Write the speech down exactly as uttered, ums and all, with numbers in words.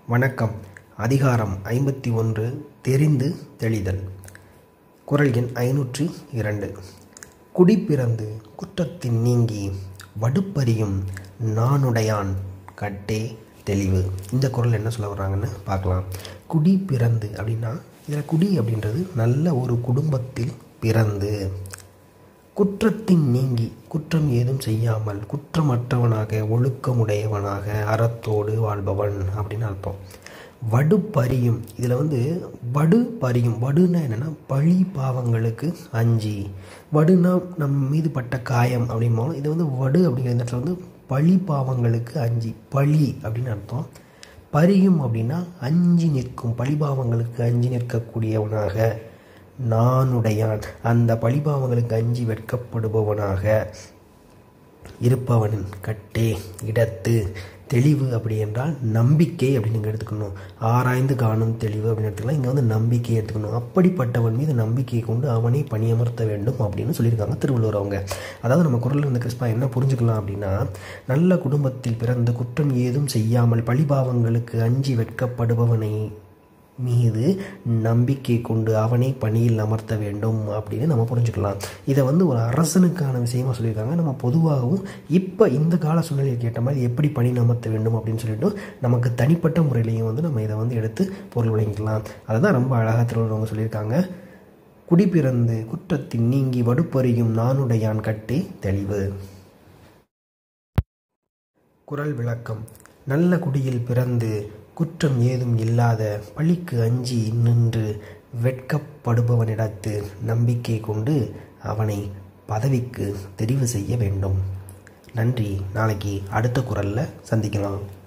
வணக்கம். அதிகாரம் ஐம்பத்தி ஒன்று தெரிந்து தெளிதல். குறள் எண் ஐநூற்றி இரண்டு. குடிப்பிறந்து குற்றத்தின் நீங்கி வடுப்பறியும் நானுடையான் கட்டே தெளிவு. இந்த குறள் என்ன சொல்ல வர்றாங்கன்னு பார்க்கலாம். குடி பிறந்து அப்படின்னா இதில் குடி அப்படின்றது நல்ல ஒரு குடும்பத்தில் பிறந்து குற்றத்தின் நீங்கி குற்றம் ஏதும் செய்யாமல் குற்றமற்றவனாக ஒழுக்கமுடையவனாக அறத்தோடு வாழ்பவன் அப்படின்னு அர்த்தம். வடு பறியும், இதில் வந்து வடு பறியும், வடுன்னா என்னென்னா பழி பாவங்களுக்கு அஞ்சி, வடுனா நம் மீது பட்ட காயம் அப்படிம்போம். இது வந்து வடு அப்படிங்கிற இடத்துல வந்து பழி பாவங்களுக்கு அஞ்சி, பழி அப்படின்னு அர்த்தம். பறியும் அப்படின்னா அஞ்சி நிற்கும், பழிபாவங்களுக்கு அஞ்சி நிற்கக்கூடியவனாக நானுடையான், அந்த பழிபாவங்களுக்கு அஞ்சி வெட்கப்படுபவனாக இருப்பவனின் கட்டே இடத்து தெளிவு. அப்படி என்றால் நம்பிக்கை அப்படின்னு நீங்கள் எடுத்துக்கணும். ஆராய்ந்து காணும் தெளிவு அப்படின்னு எடுத்துக்கலாம். இங்கே வந்து நம்பிக்கையை எடுத்துக்கணும். அப்படிப்பட்டவன் மீது நம்பிக்கையை கொண்டு அவனை பணியமர்த்த வேண்டும் அப்படின்னு சொல்லியிருக்காங்க திருவள்ளுவர் அவங்க. அதாவது நம்ம குறளில் இருந்த கிறிஸ்பா என்ன புரிஞ்சுக்கலாம் அப்படின்னா, நல்ல குடும்பத்தில் பிறந்து குற்றம் ஏதும் செய்யாமல் பழிபாவங்களுக்கு அஞ்சி வெட்கப்படுபவனை மீது நம்பிக்கை கொண்டு அவனை பணியில் அமர்த்த வேண்டும் அப்படின்னு நம்ம புரிஞ்சுக்கலாம். இதை வந்து ஒரு அரசனுக்கான விஷயமா சொல்லியிருக்காங்க. நம்ம பொதுவாகவும் இப்போ இந்த கால சூழ்நிலையை கேட்ட மாதிரி எப்படி பணி அமர்த்த வேண்டும் அப்படின்னு சொல்லிட்டு நமக்கு தனிப்பட்ட முறையிலையும் வந்து நம்ம இதை வந்து எடுத்து பொருள் விளங்கிக்கலாம். அதை தான் ரொம்ப அழகாக திருவள்ளுவர் சொல்லியிருக்காங்க. குடிப்பிறந்து குற்றத்தின் நீங்கி வடுப்பறியும் நானுடையான் கட்டே தெளிவு. குறள் விளக்கம். நல்ல குடியில் பிறந்து குற்றம் ஏதும் இல்லாத பழிக்கு அஞ்சி நின்று வெட்கப்படுபவனிடத்து நம்பிக்கை கொண்டு அவனை பதவிக்கு தெரிவு செய்ய வேண்டும். நன்றி. நாளைக்கு அடுத்த குறளில் சந்திக்கலாம்.